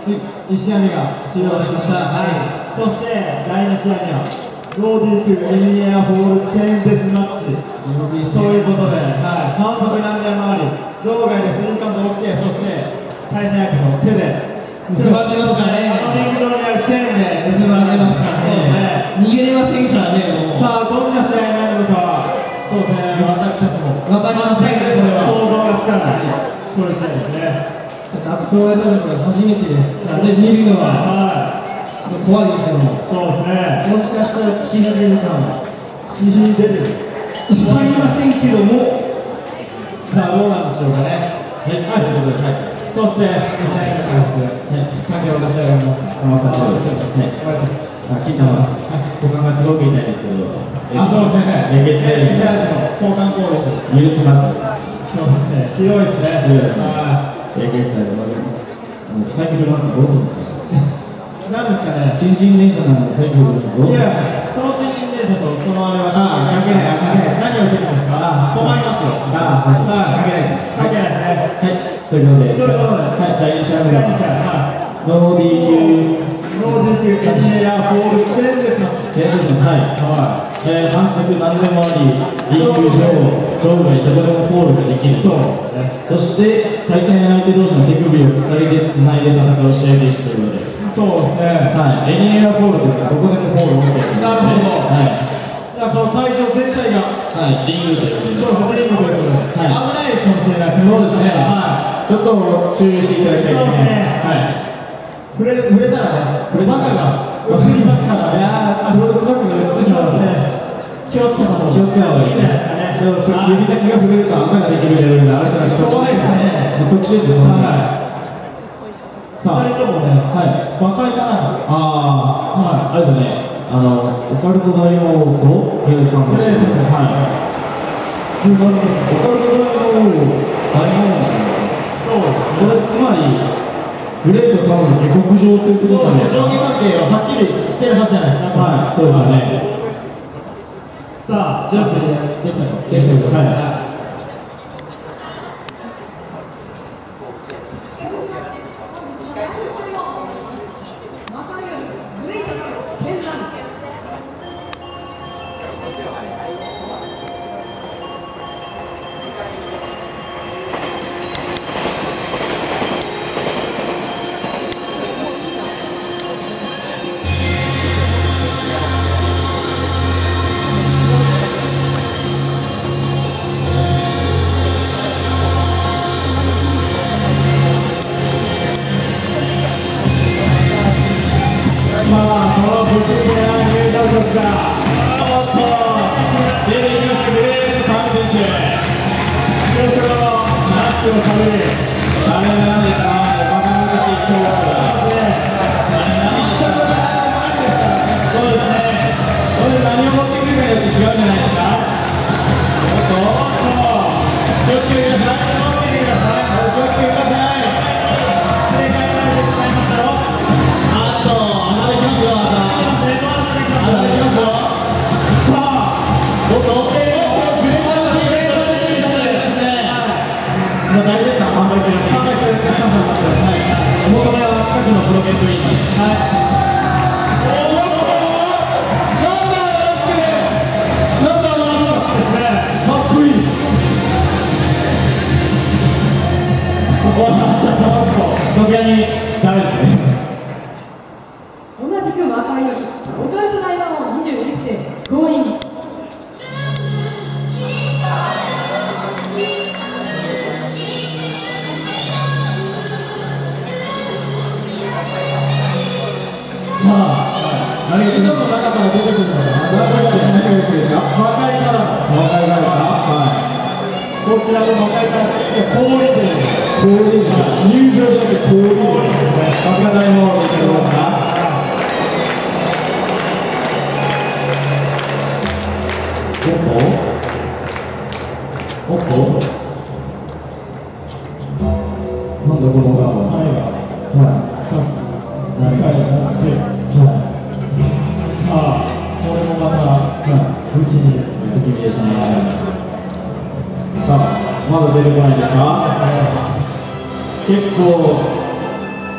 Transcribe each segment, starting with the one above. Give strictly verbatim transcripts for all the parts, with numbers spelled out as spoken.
いち試合目が終了しました。はい、そしてだいに試合目はローディー級エニエアホールチェーンデスマッチということで、はい、反則何台回り場外でスリーカウント オーケー、そして対戦相手の手で結ばれてますからね。 あのリング上にあるチェーンで結ばれてますからね。逃げれませんからね。 さあどんな試合になるのかはそうですね、私たちも分かりませんけど、これは想像がつかないそういう試合ですね。 あとこうやったのが初めてです。それ見るのはちょっと怖いですけども。 そうですね。 もしかしたら血が出るかも。 血出る。 分かりませんけども。 さあどうなんでしょうかね。はい、はい、ということで、はい。そして、に試合目からですね、関係を出し上がりました。 浜さんです。はい。あ、聞いたのは、股間がすごく痛いんですけど。 あ、そうですね。 レゲスで。 レゲスの交換攻撃。 許しました。 そうですね。ひどいですね。 ひどいですね。レゲスで、まず、サイクルなんかどうするんですか。 なんですかね。 チンチン電車なんで、サイクルどうするんですか。 いや、そのチンチン電車と、そのあれは関係ない、関係ない。何を言ってるんですか。困りますよ。 あ、そうです。 関係ないです。関係ないですね。はい。ということで、はい、だいに試合目はノーディー級、ノーディー級エニエアホールチェーンですのチェーンですの、はい、えー、反則何でもあり、リング上、場外どこでもフォールができると、そして対戦相手同士の手首を鎖でつないで戦う試合でしたということで、 そうですね、 はい、エニエアフォールというのはどこでもフォールを持っているんですね。 なるほど、 はい、 じゃあこの会場全体が、 はい、リングということで、 そうリングということで、はい、危ないかもしれないですね。 そうですね、はい、ちょっと注意していただきたいですね。はい。 触れ触れたらね、それバカが映りますからね。 いやー、ちょっとすごく映ってしまいますね。 気をつけた方がいい。 気をつけた方がいいですね。ちょっと指先が触れると赤ができるレベルで、あの人たち特殊ですね。特殊ですよ。はい。さあ、ふたりともね、はい。和解かな。ああ、はい。あれですね。あの、オカルト大王とヘルファンですね。はい。オカルト大王、大王なんですよ。そう。これ、つまり、グレートタウンの下克上ということなんです。 上下関係ははっきりしてるはずじゃないですか。 はい、そうですよね。 さあ、ジャンプでできたと。 できたと。はい。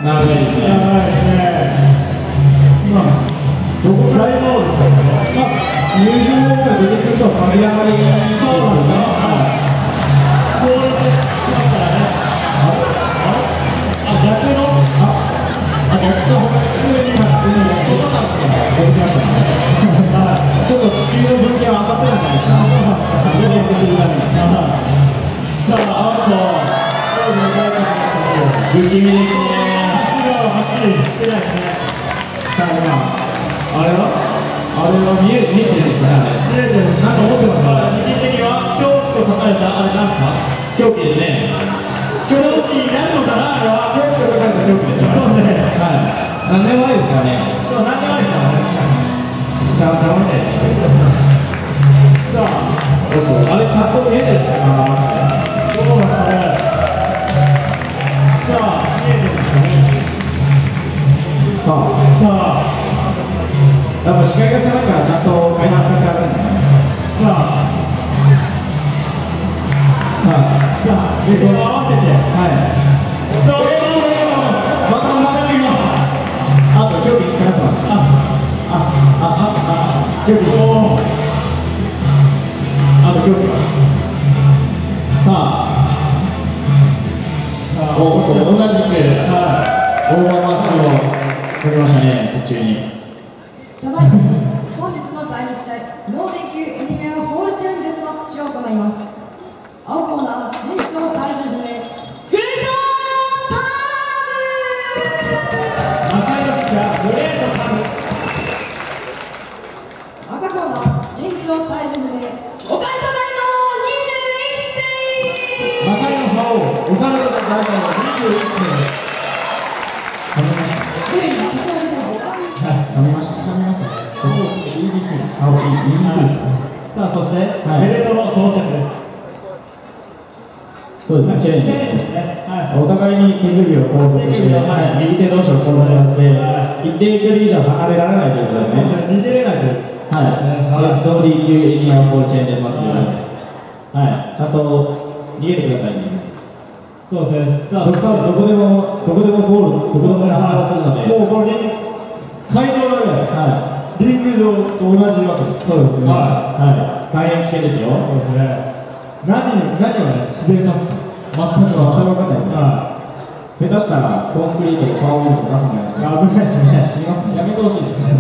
長いですね。 長いですね。まあ、どこ大丈夫ですかね。 まあ、入場が出てくると神上がりですよね。 そうなんですね。こうしてしまったらね。あれあ、逆のあ、あ、逆の普通に、普通に外なんですね。 出てきましたね。ちょっと地球の分岐は当たってるんじゃないですか。予約するために。 さあ、アウト。 不気味ですね。 はっきりしてないですね。 さあ、今、あれはあれは見え見えてるんですかね。 見えてる。 なんか持ってますか。 右手には狂気と書かれたあれなんですか。 狂気ですね。 狂気になるのかなあれは。 狂気と書かれた狂気ですよ。 そうね。 はい。何年前ですかね。 そう、何年前ですかね。 ちゃうちゃうみたいです。 さあ、 あれちゃんと見えてるんですか。 どうなんですかね。さあ、見えてるんですかね。 さあ、 さあ、 やっぱ視界が狭いからちゃんと階段されてあるんですね。 さあ、 はい。 さあ、目線を合わせて。 はい。 どうぞ。 またまた今。あと狂気引っかかってます。あ、あ、あ、あ、あ、狂気。 おー。 あと狂気。さあ。お、同じく、はい、オーバーマスクを取りましたね、途中に。 ただいま本日のだいに試合、ノー電球エニメアホールチェーンデスマッチを行います。青コーナー、身長体重でグレートターム。 赤いの来た、グレートターム。 赤コーナー、身長体重で岡井となりのにじゅういってん。 赤いのファオ、岡野と大体のにじゅういってん。 噛みました。 ついに私は出ても噛みました。噛みました。そこをちょっと言いにくい。あ、言いにくいですね。 さあ、そして、 はいベルトの装着です。 そうですね、チェンジチですね。 ェンジですね。はい。 お互いに手首を交差して、はい、右手同士を交差させて、一定距離以上離れられないということですね。 逃げれないという。 はい。ドーディー級エニアフォールチェンジマッチで、はい、ちゃんと逃げてくださいね。 そうですね。さあ、 どこどこでもどこでもフォール、どこでも反応するので、 もうこれ会場がね、 はリング上と同じわけです。 い、そうですね。 ははい、大変危険ですよ。 そうですね。何、何をね、自然かすか。全く全く分かんないですね。 は下手したらコンクリートで顔を見ると出すんじゃないですい。 か。 危ないですね。 死にますね。 やめてほしいですね。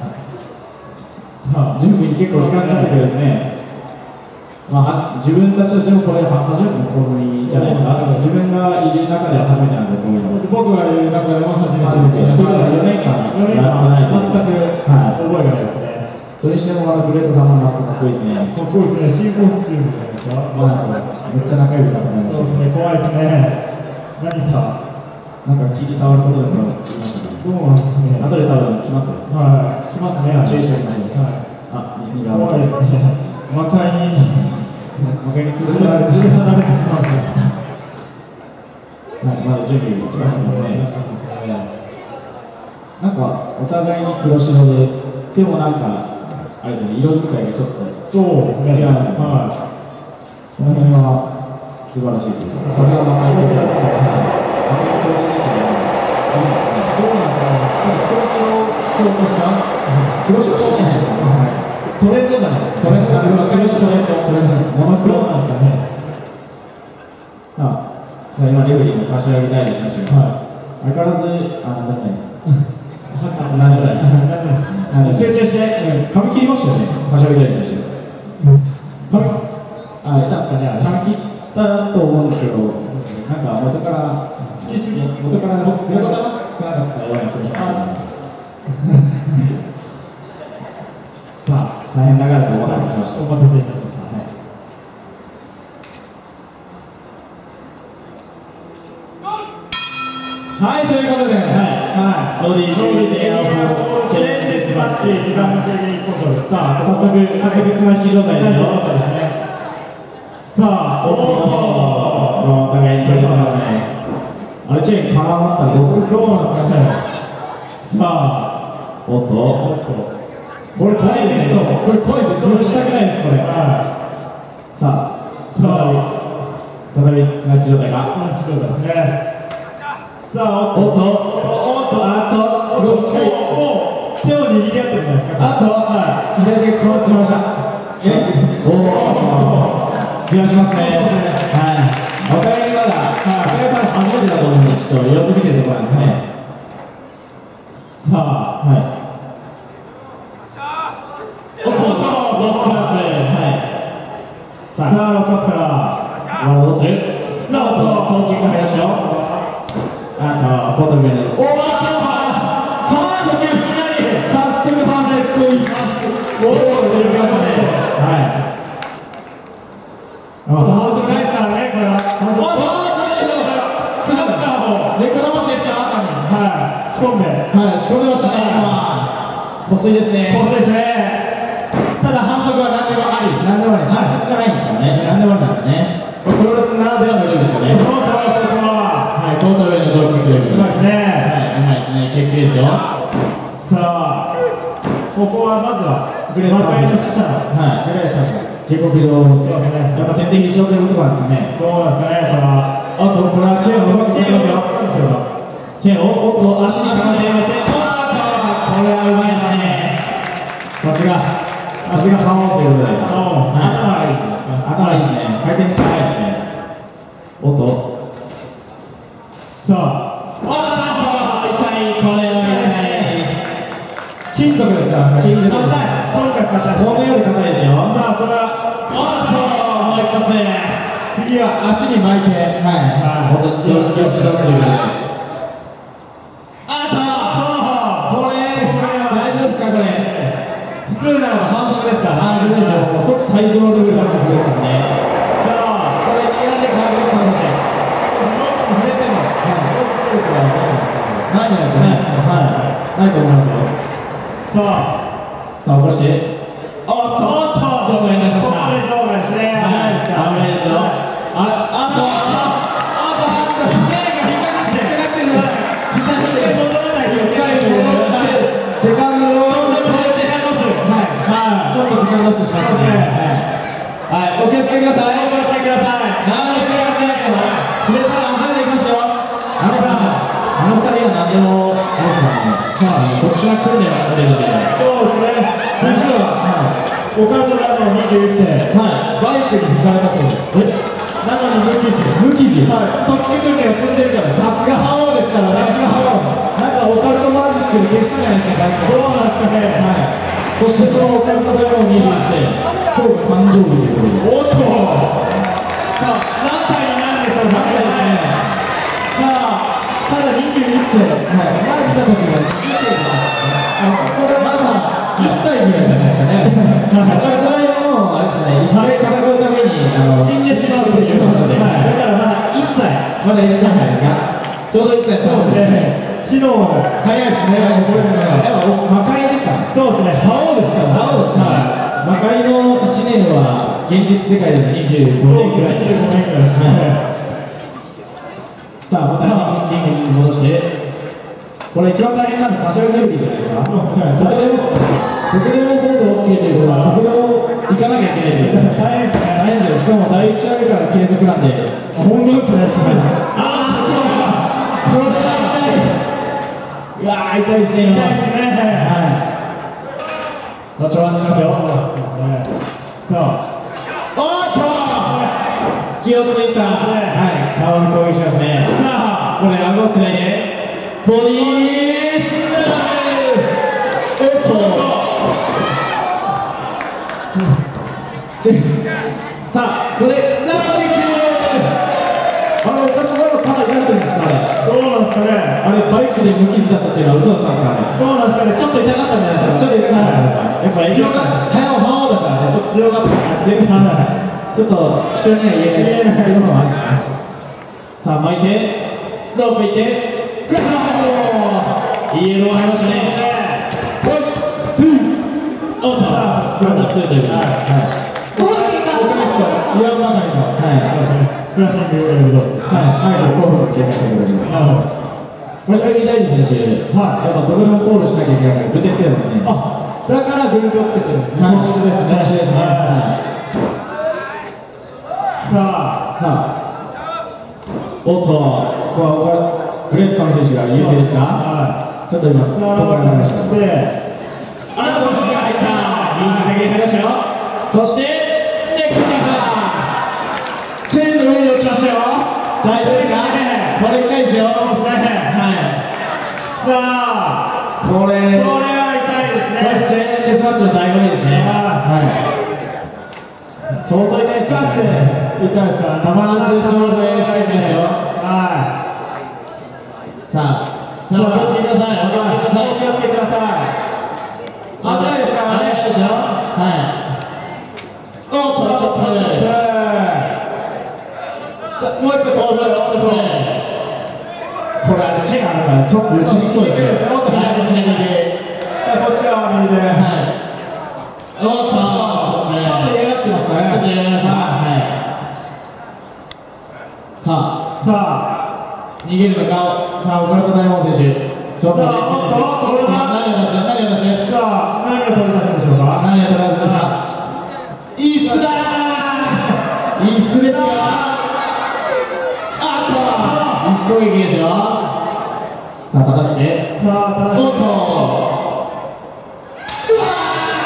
さあ、 準備に結構時間かかってくるですね。まあ、は自分たちとしてもこれは初めての試みじゃないですか。自分がいる中では初めてなんですよ、こういうの。 僕がいる中でも初めてです。 初めて。ということはよねんかんよねんかん全く覚えがないですね。 それにしてもあのグレートさんのマスクかっこいいですね。 かっこいいですね。新コスチュームじゃないですか。 まあ、めっちゃ仲良いかと思いました。 そうですね。怖いですね。何か。 なんか切り触ることですか言いましたか。 どうなんですかね。 後で多分来ますよ。 はい。来ますね。 注意しておきましょう。 はい。 あ、右側。 怖いですね。魔界に、 魔界に潰潰されてしまう。 されてしまう。 はい、まだ準備をしてますね。なんかお互いに黒白で、でもなんかあれですね、色使いがちょっとそうですね。 違いますね。 はこの辺は素晴らしいというか、さすが魔界的な。魔界的ないいですね。 い。どうなんですかね。黒白を基調とした黒白じゃないですか。 トレンドじゃないですか。 トレンド、あれは黒白トレンド、トレンド、モノクロ黒なんですかね。 あ、今レフェリーの柏木大地選手が、 は相変わらず、あ、なんでもないです。 い。 なんでもないです。 集中して。 髪切りましたよね、柏木大地選手。髪、あ、 いたんですかね。 髪切ったと思うんですけど、なんか元から好きすぎ。 元から少なかったような気がします。 さあ、 大変長らくお待たせしました。 お待たせいたしました。はい、ということで、はい、はい、 ロディロディでチェーンデスマッチ、時間の制限いっこで、さあ、 早速、早速綱引き状態ですよ。 ですね。さあ、おお互いに取れてますね。あれ、チェーン絡まったらどうする？ どうなんですかね。さあ、 おっと、 おっと、 これ怖いですよ。これ怖いですよ。自分したくないです、これ。 はさあ、 い、さあ、 再び、再び綱引き状態が。 その機動ですね。 さあ、 おっと、 おっと、 あと、すごく近い。 もう手を握り合ってるんじゃないですか。 あと、 は左手が伝わってしまいました。おお、じわしますね。はい。お互いにまだ、お互い多分初めてだと思うんで、ちょっと様子見てるところなんですね。 い。さあ、 はい。おっと、ロックアップ。はい。 さあ、ロックアップから。 ワンをする。 さあ、 あと、投球が入りましたよ。あと、コート上に。おー、あと、早速、いきなり、早速、パーフェクトいきます。おー、出てきましたね。はい。 反則ないですからね、これは。反則。 おー、 クラッカーを。 猫直しですか。 はい。仕込んで。 はい、仕込んでましたね、今。こすいですね。 コースですね。ただ反則は何でもあり。 なんでもない。反則がないんですよね。なんでもありなんですね。プロレスならではのルールですよね。 そうそう、ここは。 はい、コート上のドロップキックルール。 うまいですね。 はい、うまいですね。結局ですよ。 さあ、ここはまずは、 グレート魔界の使者の。 はい。 グレートさん。 下克上、 そうですね。 やっぱ先手必勝ということなんですね。 どうなんですかね、これは。 あと、これはチェーンをうまくしていきますよ。 なんでしょうか。 チェーンを、おっと、足にかまって、これはうまいですね。さすが、さすが覇王ということで。 覇王はい頭がいいですね。 頭いいですね。回転高いですね。おっと。 さあ、 あー、痛い、これは痛い。 金属ですからね。 金属です硬い。とにかく硬い。 このように硬いですよ。 さあ、これは、 おっと、もう一発。 次は足に巻いて。 はい。 はい。 本当に気をつけたということで。あと、これ、大丈夫ですか、これ。 普通なら反則ですから。 反則ですよ。もう即退場ルールが反則ですからね。 さあ、 これ、にがんで変わるかもしれない。 触れても、 ないんじゃないですかね。はい。ないと思いますよ。 さあ、 さあ、起こして。おっと、 おっと、 場外に出しました。 これ場外ですね。危ないですか。 危ないですよ。あ、あと、あと、あと、手が引っかかってる。引っかかってる。膝に戻らないよ。セカンドロール。はい。ちょっと時間ロスしましたね。はい。お気をつけください。 お気をつけください。 何もしてください。触れたら離れていきますよ。あのあの二人は何でも、あれですかね。まあ、特殊な訓練をされるので。 そうですね。実は、岡田さんのにじゅういっせい、 はい。バイクに引かれたそうです。えなのに無傷。 無傷。 はい。特殊訓練を積んでるから、さすが覇王ですからね。 さすが覇王。なんかオカルトマジックに消したじゃないですか、バイク。 どうなんですかね。 はい。そしてそのオカルト大王にじゅういっせい、今日が誕生日ということで。 おっと。さあ、何歳になるんでしょうか。 何歳ですね。 さあ、ただにじゅういっせい。 はい。前来た時はにじゅっせいです。まだいっさいぐらいじゃないですかね。オカルト大王も、あれですね、一回戦うために、あの、 死んでしまうということで。だからまだいっさい。 まだいっさいですか。ちょうどいっさい。 そうですね。知能も早いですね。これもやっぱ魔界ですか。 そうですね。覇王ですから。 青ですか。魔界のいちねんは現実世界でもにじゅうごねんくらい。 にじゅうごねんくらいですね。 さあ、またリングに戻して。これ一番大変なのは柏木エネルギーじゃないですか。ここでも、ここでもボード OK ということは、ここでも行かなきゃいけないということですね。 大変ですね。 大変ですよ。しかも第一試合目から継続なんで。 本当ですね。 ああ、これは痛い。うわー、痛いですね、今。 痛いですね。 はい。後ほどしますよ。 さあ、 おっと隙をついた、はい、顔に攻撃しますね。さあ、これ、顎をくらいで、ボディースラム。おっとさあ、それ、ナーディック。あの、岡田さんはかなり慣れてるんですか、あれ。 どうなんですかね。 あれ、バイクで無傷だったっていうのは嘘だったんですかね。 どうなんですかね。ちょっと痛かったんじゃないですか。 ちょっと痛かった。やっぱり強がった。早尾覇王だからね、ちょっと強がった。強がった。ちょっと人には言えないところもあるんですね。さあ、巻いて、ロープいって、クラッシャー。イエロー入りましたね。ワン、ツー。おっと、さあ、ツーということで。はい。 どういう結果？ 言わんばかりの。はい。 クラッシングということです。 はい。はい。候補が消えましたけども。 なるほど。 柏木大地選手、はい、やっぱどれもフォールしなきゃいけないから、軍手つけてますね。 あ、だから軍手をつけてるんですね。 特殊ですね。特殊ですね。はいさあ、 さあ、おっと、ここはグレートカム選手が優勢ですか。ちょっと今、ここから流しました。あ、こっちが入った。右先に入りましたよ。そして、ネックだ。チェーンの上に落ちましたよ。大丈夫ですか。これ痛いですよ。はい。さあ、これ、これは痛いですね。チェーンデスマッチの醍醐味ですね。はい。相当痛いですね。痛いですか。たまらずちょうどエースタイムですよ。はい。さあ、さあ、お気をつけください。お気をつけください。危ないですからね。危ないですよ。はい。おっと、チョップ。もう一個チョップ。これ、チェがあるからちょっと打ちにくそうですね。もっと左右で。こっちは右で。はい。おっと、ちょっと嫌がってますかね。ちょっと嫌がりました。はい。さあ、さあ、逃げるのか。さあ、岡本大門選手。ちょっと何を出す何を出すさあ、何を取り出すんでしょうか。何を取り出すんですか。椅子だー。椅子ですよ。あっと、椅子攻撃ですよ。さあ、立たせて。さあ、立たせて。おっと。うわ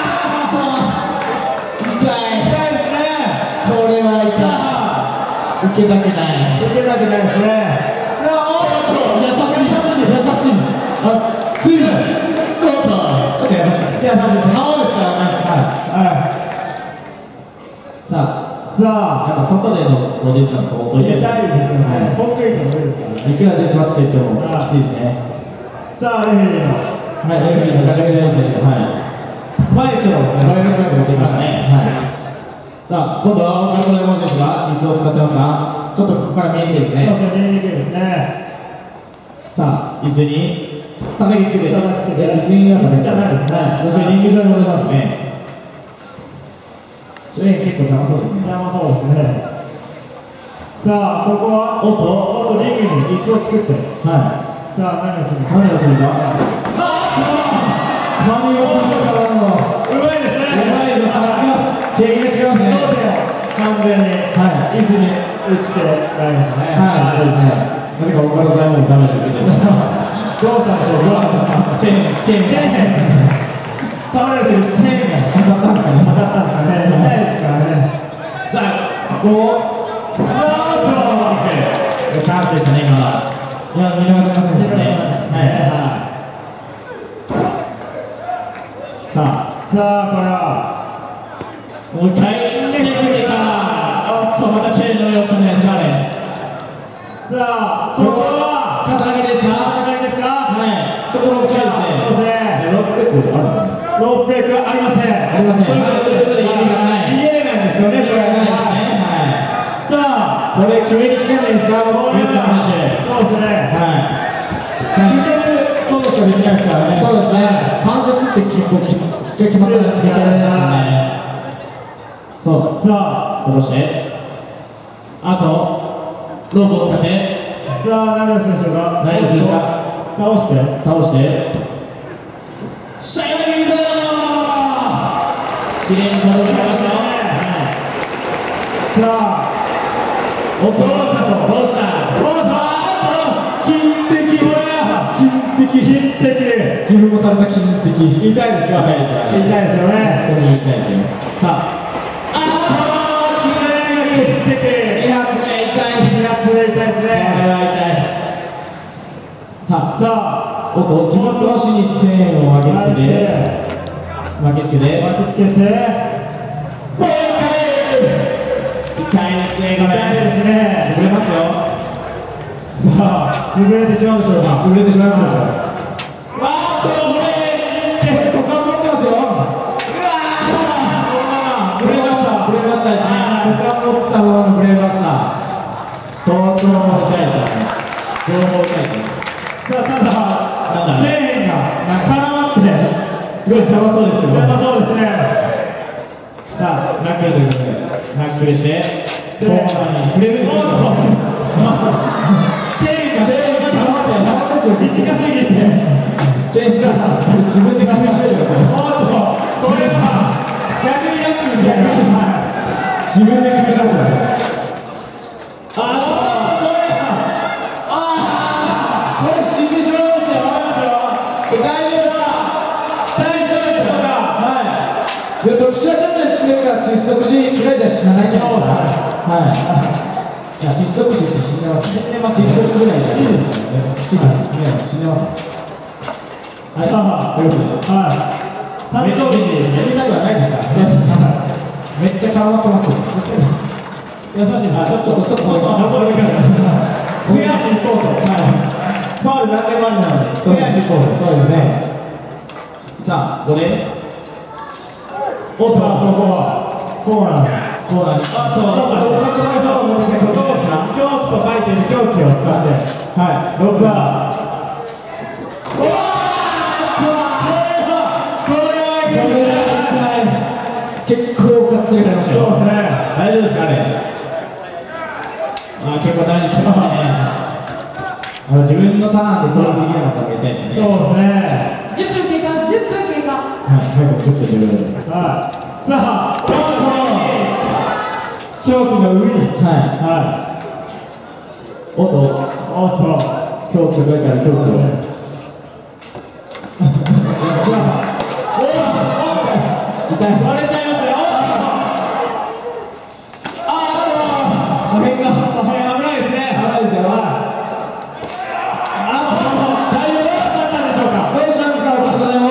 ー。痛い。痛いですね。これは痛い。受けたくない。受けたくないですね。さあ、おっと。優しい。優しい。あ、ついに。おっと。ちょっと優しい。優しいです。青ですからね。はい。はい。さあ、さあ、やっぱ外でのボディスが相当痛いですね。コンクリートの上ですからね。いくらデスマッチといってもきついですね。さあ、レフェリーの。はい、レフェリーの柏木大選手。はい。マイクを、マイクを持ってきましたね。はい。さあ、今度は岡本大門選手が椅子を使ってますが、ちょっとここから見えにくいですね。そうですね、見えにくいですね。さあ、椅子に叩きつけて、椅子には叩きつけて、はい、そしてリング上に戻しますね。ちょっと結構邪魔そうですね。邪魔そうですね。さあ、ここは、おっと、おっと、リングに椅子を作って、はい。さあ、何をするか。何をするか。あっと、神をするからの。うまいですね。うまいです。さすが、経験が違いますね。完全に、はい、椅子に打ってられましたね。はい、そうですね。なぜか岡田大門にダメージ受けてる。どうしたんでしょう。どうしたんですか。チェーン、チェーン、チェーン。倒れてるチェーンが当たったんですかね。当たったんですかね。痛いですからね。さあ、ここを。さあ、プロー。チャンスでしたね、今は。今、見逃せませんでしたね。はい。さあ、さあ、これは。もう一回、できてきた。おっと、またチェーンの上落ちないですかね。さあ、ここは肩上げですか。肩上げですか。はい。ちょっとロック近いですね。そうですね。ロックあるんですか。ロックありません。ありません。ということで意味がない。言えないんですよね。これはね。はい。さあ、これ決めに来てないですか。こういう話。そうですね。はい。いけることしかできないですからね。そうですね。関節って結構決まったらいけないですね。そう。さあ、落として。あと。ロープを使って、さあ、何をするでしょうか。何をするですか。倒して、倒して。シャイニング。綺麗に戻ってきましたよ。さあ、おどうしたと、どうした。おっと、金的、これは金的、金的。自分もされた金的。痛いですか。痛いですよ。痛いですよね。本当に痛いですよ。さあ、ああ、綺麗に金的。痛いですね。これは痛い。さあ、さあ、おっと、自分の足にチェーンを巻きつけて、巻きつけて、巻きつけて、ボールカレー。痛いですね、これ。痛いですね。潰れますよ。さあ、潰れてしまうでしょうか。潰れてしまいますよ。わーっと、これ、これ、股間持ってますよ。うわー、ブレーマスター、ブレーマスターですね。股間持ったままのブレーマスター。相当痛いですよね。両方痛いですよ。さあ、ただ、チェーンが絡まって、すごい邪魔そうですけど。邪魔そうですね。さあ、ナックルということで、ナックルして、後半に触れるんですけど、チェーンが邪魔って、邪魔ですよ。短すぎて、チェーンが自分で隠してるんですよ。これは、逆にナックルみたいな。自分で隠しちゃうんですよ。あー、これは、あー、こで特殊な訓練つけるから窒息死ぐらいでは死なないんじゃないですか。はい。いや窒息死って死んでます。死んでます。窒息ぐらいで死んでますね。死んでます。はい。はい。誕生日にやりたいはないですからね。めっちゃ絡まってます。優しい。あ、ちょっとちょっと残りました。フェアに行こうと。はい。ファウル何でもありなので。フェアに行こうと。そうよね。さあ、これ。おっと、ここはコーナー、コーナーに、あと、恐怖と書いてる狂気を使って、はい、ロスは、おーこれは、これは、結構がっつりなりましたよ。そうですね。大丈夫ですかね。あ、結構大事ですね。あの自分のターンでトライできなかったら痛いですね。そうですね。 じゅっぷん経過、じゅっぷん経過。 はい、最後じゅっぷんじゅうごふん。はい。さあ、どうぞ。狂気の上に。はい。はい。おっと。おっと。狂気と書いてある狂気を。痛い。割れちゃいますよ。ああ、破片が、破片危ないですね。危ないですよ。ああ、大丈夫だったんでしょうか。どうしたんですか、ここでも。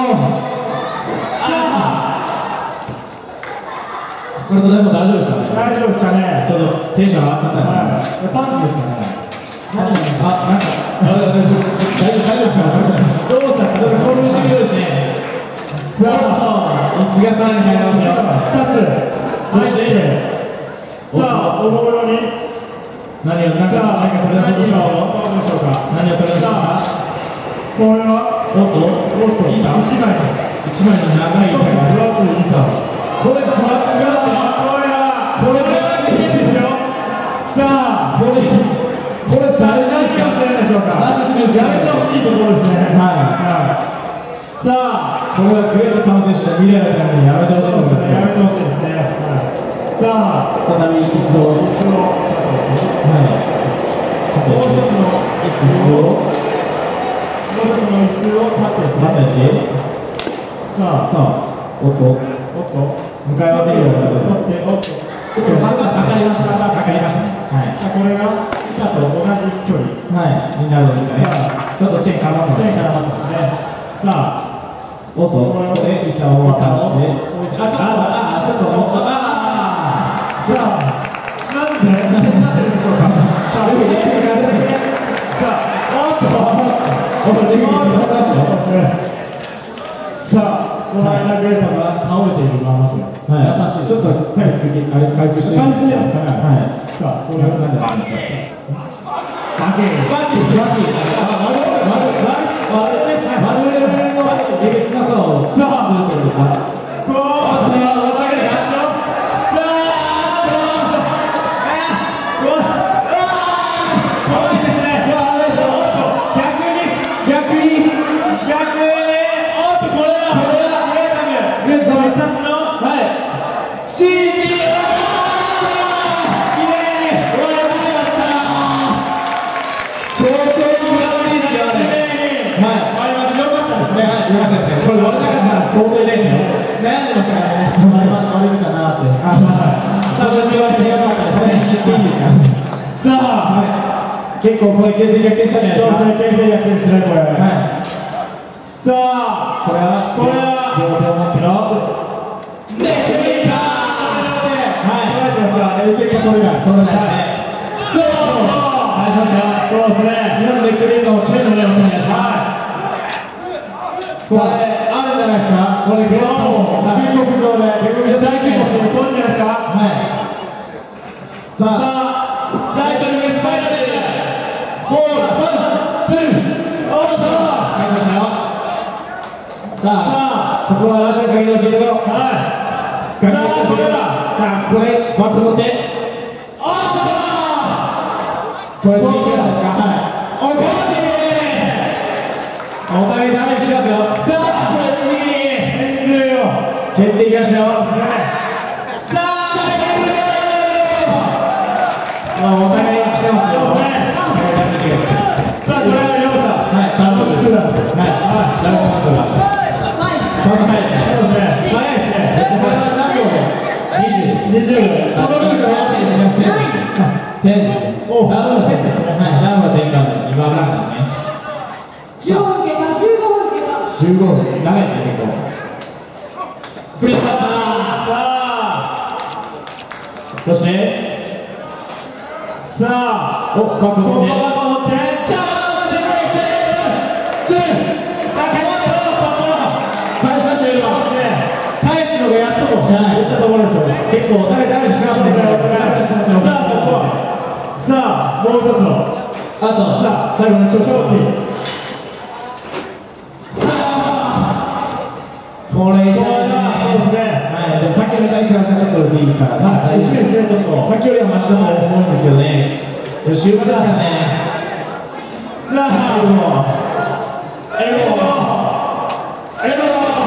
これでも大丈夫ですかね。大丈夫ですかね。ちょっとテンション上がっちゃったんですね。パンツですかね。あ、なんか、大丈夫ですか。どうした。ちょっと興奮してるようですね。さあ、椅子がさらに入りますよ。二つ。そして、さあ、おもむろに。何を、なんか、何か取り出そうとしますよ。どうでしょうか。何を取り出しますか。これは、おっと、おっと、一枚。一枚の長い板が。分厚い板。これ、分厚が、これは、これは、いいですよ。さあ、これ、これ、大丈夫ですか。何するんですか。やめてほしいところですね。はい。さあ、これはグレート完成した未来のためにやめてほしいところですね。やめてほしいですね。さあ、再び椅子を、椅子を、はい。もう一つの椅子を、もう一つの椅子を立てて、さあ、さあ、おっと、おっと、向かい合わせるようになって、おっと、かかりました。かかりました。はい。これが板と同じ距離。はい。になるんですかね。ちょっとチェーン絡まってます。チェーン絡まってますね。さあ、おっと、これで板を渡して、あ、ちょっと、あ、あ、さあ、なんで手伝ってるんでしょうか。さあ、レフェリーが出てきて、さあ、おっと、おっと、レフェリーが出てますよ。さあ、この間グレータが倒れているままと。優しい。ちょっと回復してる。回復してる。はい。さあ、これは何ですか。バケー。バケー。バケー。あ、丸め丸め丸め丸め丸めのえげつなさをさあどういうことですか。こう。さあ持ち上げた。さあ。うわ。怖いですね。怖いですよ。逆に逆に逆に。おっとこれはこれはグレータム。グレータム一冊の。シーティー きれいに終わりました。相当にグラブリーズがね、はい、終わりました。よかったですね。はい、よかったですね。これ割れなかったら相当いないですよ。悩んでましたからね。割れるかなって。あ、はい。さあ、私は部屋がそれに言っていいですか。さあ、はい。結構これ形勢逆転したじゃないですか。そうですね、形勢逆転ですね、これ。はい。さあ、これは、これは、両手を持っての。結構取れない。取れないですね。そう。返しました。そうですね。今のでクリーンのチェーンの上をしたんです。はい。これあるんじゃないですか。これ結構渓谷上で渓谷上大規模してこるんじゃないですか。はい。さあ、ライトにスパイラル。フォー、ワン、ツー、オート。返しましたよ。さあ、ここはラッシュの鍵の教えてください。はい。さあ、これは。さあ、これバック持って。これチームですか。はい。おこしい。お互いダメージしますよ。さあ、これ次に円髄を蹴っていきましたよ。さあ、お互い来てますよ。さあ、これは両者。はい。はい。 ライブカウントが。カウント早いですね。 そうですね。早いですね。 めっちゃ早い。何秒で？にじゅう。 にじゅう。 このルールは点ですね。お、ラブの点ですね。はい、ラブの点からです。今ブランクですね。 じゅうごふん経過、じゅうごふん経過。 じゅうごふん、長いですね、結構。 フリッパーさあ、 そして、 さあ、 お、バックを持って、 バックを持って、チャーンセブンセーブ、ツー、さあ、返しましたよ、今。返すのがやっとといったところでしょうね。結構、誰誰しかないですよ。さあ、ここは、さあ、もう一つの、 あと、 さあ、 最後の長期。これ、これは、そうですね。はい、でもさっきの大会はちょっと薄いから、 はい、薄いですね、ちょっと。 さっきよりはマシだと思うんですけどね。終盤ですからね。 さあ、エゴエゴエゴ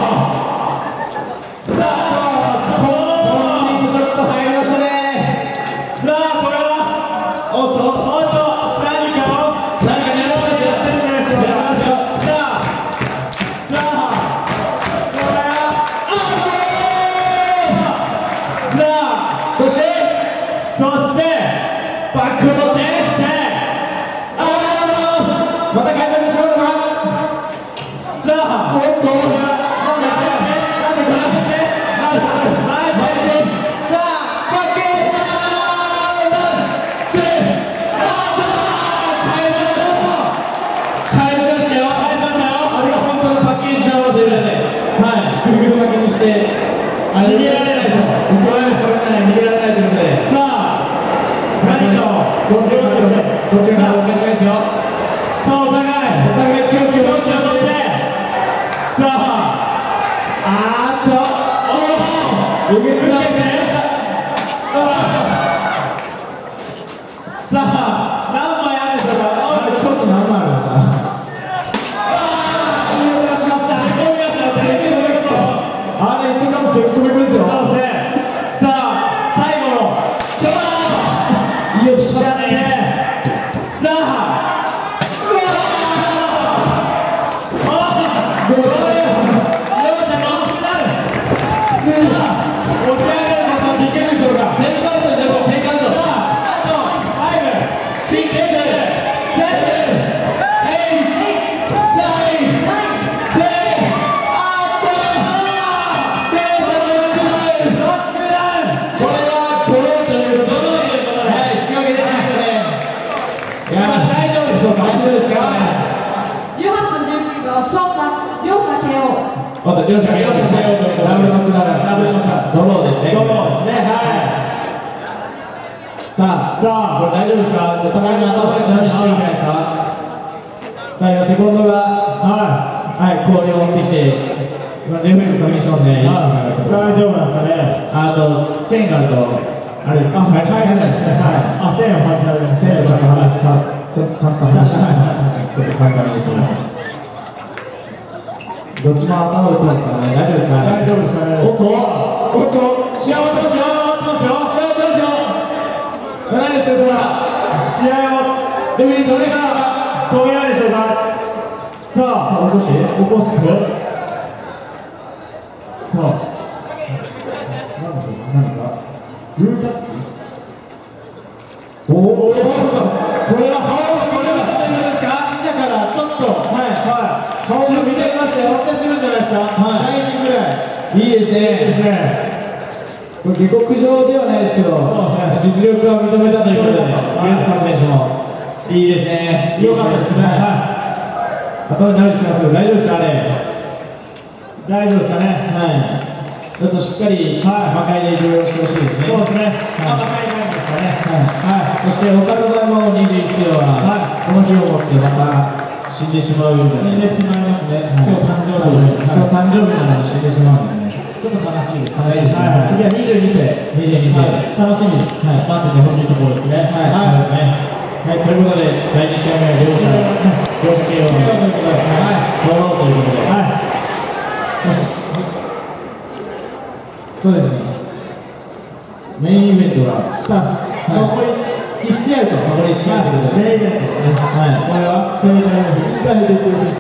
さあ、このリングショット入りましたね。さあ、これは、おっと、おっと、何かを、何か狙われてやってるんじゃないですか。狙われてよ。さあ、さあ、これは、あーさあ、そして、そして、バックを持って、 また改善でしょうか。 さあ、おっと、なんでなんでなんでなんで前前で、さあ、バッケージだー、ワン、ツー、あー、返しました返しましたよ、返しましたよ。 あれが本当のパッケージだろうということで、はい、ぐるぐる巻きにして、 あれ逃げられないと、 逃げられない、逃げられないということで、 さあ、何と、 どっちが勝ってどっちが勝っておかしくないですよ。 さあ、お互い、お互い、キロキロ落ちて、さあ、あーっと、おお、えげつないね。さあ、何枚あるんですか。 あれ、ちょっと何枚あるんですか。 あー、見逃しました。見逃しました。 あれ、一回も結構めくですよ。 そうですね。さあ、最後の、 よっしゃね。さあ。どうした？両者ノックダウン。さあ、起き上がることができるでしょうか。テイクアウトですよ、テイクアウト。さあ、あとファイブ、シックス、セブン、エイト、ナイン、テン、あと両者ノックダウン、ノックダウン。これはドローということで、はい、引き分けですね。いや、大丈夫でしょうか。大丈夫ですか。 じゅうはっぷんじゅうきゅうびょう、勝者、両者 ケーオー。 また両者両者対応ということでダブルノックダウン、 ダブルノックダウン、 ドローですね。 ドローですね。はい。 さあ、 さあ、 これ大丈夫ですか。お互いの頭に何していいんじゃないですか。さあ、今セコンドがははい氷を持ってきて、今レフェリー確認してますね。 い。大丈夫なんですかね。 あとチェーンがあるとあれですか。 あ、はい、はい、ですね。はい。あ、チェーンを外される。 チェーンをちょっと離ちゃちょちゃんと離して、ちょっと簡単にですみません。どっちも頭打ってますからね。大丈夫ですか。 大丈夫ですかね。 おっとおっと試合終わってますよ。終わってますよ。試合終わってますよ。何ですよそれは。 試合をレフェリー止めた。 止めないでしょうか。さあ、 起こして起こして。さあ、何でしょうか。 何ですか。 グータッチ。 おお、これは顔をこれはどういうことですか。記者からちょっとはいはい。顔を見てみましてお手するんじゃないですか。はい。タイミングぐらい。いいですね。いいですね。これ下克上ではないですけど、実力は認めたということで、ユンタン選手もいいですね。 良かったですね。 頭に慣れてきますけど大丈夫ですかあれ。 大丈夫ですかね。 はい。ちょっとしっかり魔界でいろいろしてほしいですね。 そうですね。魔界なんですかね。 はい。そして他の場合もにじゅういっせいはこの日をもってまた死んでしまうんじゃないですか。死んでしまいますね。今日誕生日なのに、今日誕生日なのに死んでしまうんですね。ちょっと悲しいです。悲しいです。はい。次はにじゅうにせい。にじゅうにせい。楽しみに待っててほしいところですね。はい。そうですね。はい。ということでだいに試合目は両者両者 ケーオー ということで。